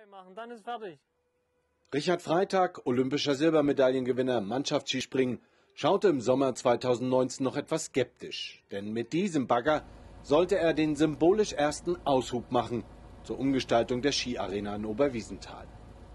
machen, dann ist fertig. Richard Freytag, olympischer Silbermedaillengewinner im Mannschaftsskispringen, schaute im Sommer 2019 noch etwas skeptisch. Denn mit diesem Bagger sollte er den symbolisch ersten Aushub machen zur Umgestaltung der Skiarena in Oberwiesenthal.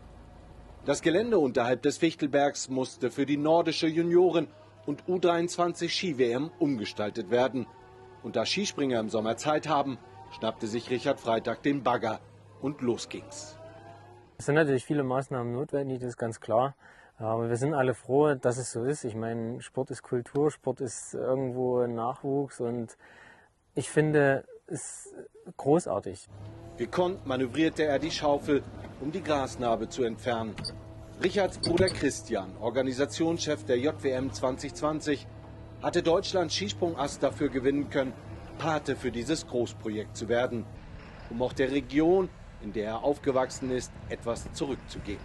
Das Gelände unterhalb des Fichtelbergs musste für die nordische Junioren- und U23 Ski-WM umgestaltet werden. Und da Skispringer im Sommer Zeit haben, schnappte sich Richard Freytag den Bagger und los ging's. Es sind natürlich viele Maßnahmen notwendig, das ist ganz klar. Aber wir sind alle froh, dass es so ist. Ich meine, Sport ist Kultur, Sport ist irgendwo Nachwuchs und ich finde es großartig. Gekonnt manövrierte er die Schaufel, um die Grasnarbe zu entfernen. Richards Bruder Christian, Organisationschef der JWM 2020, hatte Deutschlands Skisprungass dafür gewinnen können, Pate für dieses Großprojekt zu werden, um auch der Region, in der er aufgewachsen ist, etwas zurückzugeben.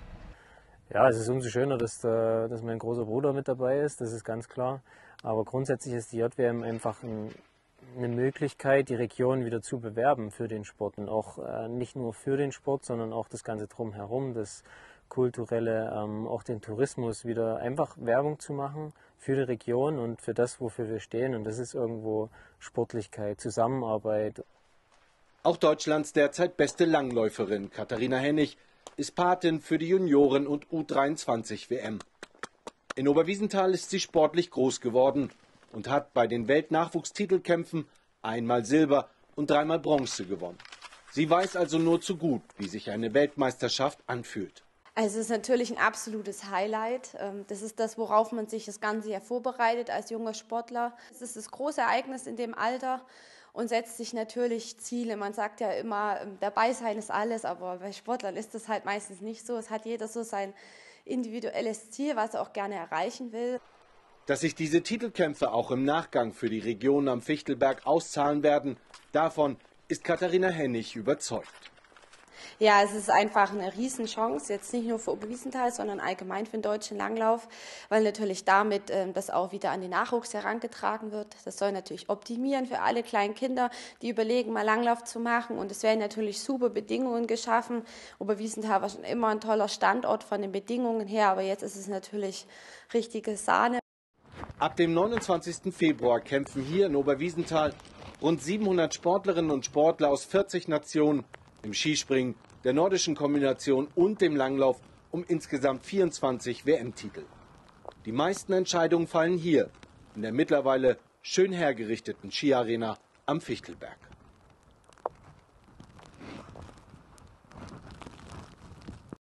Ja, es ist umso schöner, dass mein großer Bruder mit dabei ist, das ist ganz klar. Aber grundsätzlich ist die JWM einfach eine Möglichkeit, die Region wieder zu bewerben für den Sport. Und auch nicht nur für den Sport, sondern auch das Ganze drumherum, das Kulturelle, auch den Tourismus, wieder einfach Werbung zu machen für die Region und für das, wofür wir stehen. Und das ist irgendwo Sportlichkeit, Zusammenarbeit. Auch Deutschlands derzeit beste Langläuferin Katharina Hennig ist Patin für die Junioren- und U23-WM. In Oberwiesenthal ist sie sportlich groß geworden und hat bei den Weltnachwuchstitelkämpfen einmal Silber und dreimal Bronze gewonnen. Sie weiß also nur zu gut, wie sich eine Weltmeisterschaft anfühlt. Also es ist natürlich ein absolutes Highlight. Das ist das, worauf man sich das ganze Jahr vorbereitet als junger Sportler. Es ist das große Ereignis in dem Alter und setzt sich natürlich Ziele. Man sagt ja immer, dabei sein ist alles, aber bei Sportlern ist das halt meistens nicht so. Es hat jeder so sein individuelles Ziel, was er auch gerne erreichen will. Dass sich diese Titelkämpfe auch im Nachgang für die Region am Fichtelberg auszahlen werden, davon ist Katharina Hennig überzeugt. Ja, es ist einfach eine Riesenchance, jetzt nicht nur für Oberwiesenthal, sondern allgemein für den deutschen Langlauf, weil natürlich damit das auch wieder an den Nachwuchs herangetragen wird. Das soll natürlich optimieren für alle kleinen Kinder, die überlegen, mal Langlauf zu machen. Und es werden natürlich super Bedingungen geschaffen. Oberwiesenthal war schon immer ein toller Standort von den Bedingungen her, aber jetzt ist es natürlich richtige Sahne. Ab dem 29. Februar kämpfen hier in Oberwiesenthal rund 700 Sportlerinnen und Sportler aus 40 Nationen im Skispringen, der nordischen Kombination und dem Langlauf um insgesamt 24 WM-Titel. Die meisten Entscheidungen fallen hier, in der mittlerweile schön hergerichteten Skiarena am Fichtelberg.